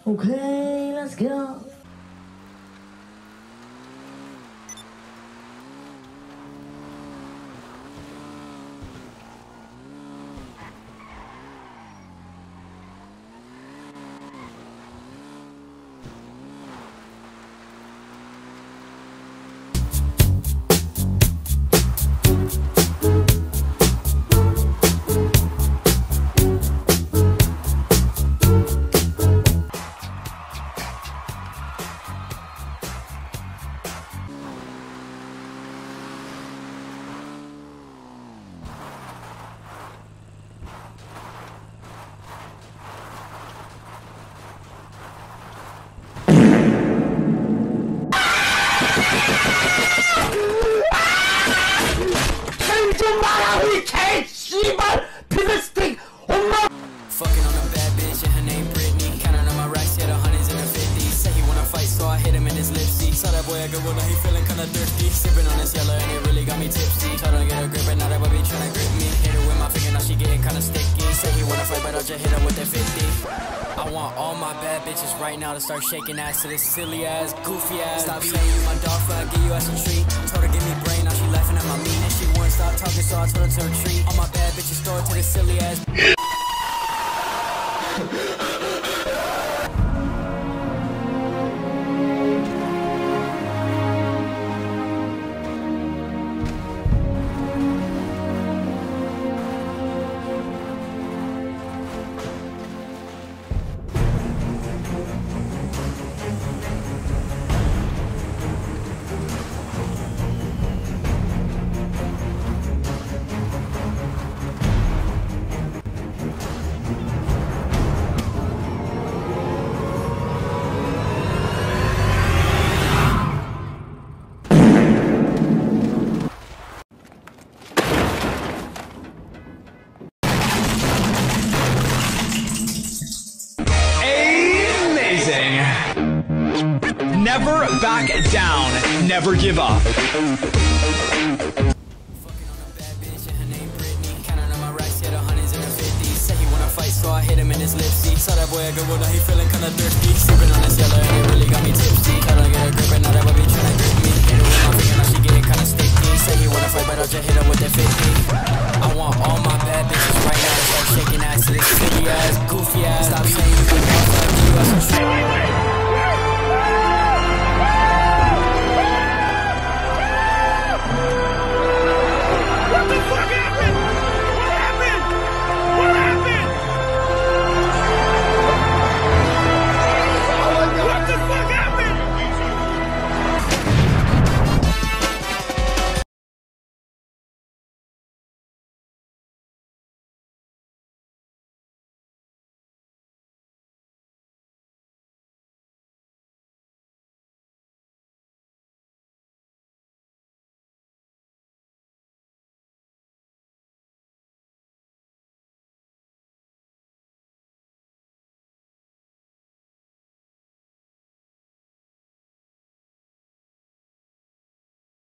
Okay, let's go. Fucking on a bad bitch and her name Brittany. Counting on my racks, yeah, the hundreds and the 50s. Say he wanna fight, so I hit him in his lipsy. Saw that boy a good one, he feeling kinda thirsty. Sipping on this yellow and it really got me tipsy. Told her to get a grip, and now that boy be tryna grip me. Hit her with my finger, now she getting kinda sticky. Say he wanna fight, but I'll just hit her with that 50. I want all my bad bitches right now to start shaking ass to this silly ass, goofy ass. Stop saying you my dog, for I give you ass a treat. Told her give me brain, now she laughing at my mean. And she won't stop talking, so I told her to retreat. All my bad bitches throw it to this silly ass. Never back down. Never give up. Fucking on a bad bitch and her name Brittany. Counting on my racks, yeah, the hundreds and the 50s. Say he wanna fight, so I hit him in his lipsy. Saw that boy a good one, he feeling kinda thirsty. Sipping on this yellow and it really got me tipsy. Told her to get a grip, and now that boy be tryna grip me. Hit her with my finger, now she getting kinda sticky. Say he wanna fight, but I'll just hit her with that 50.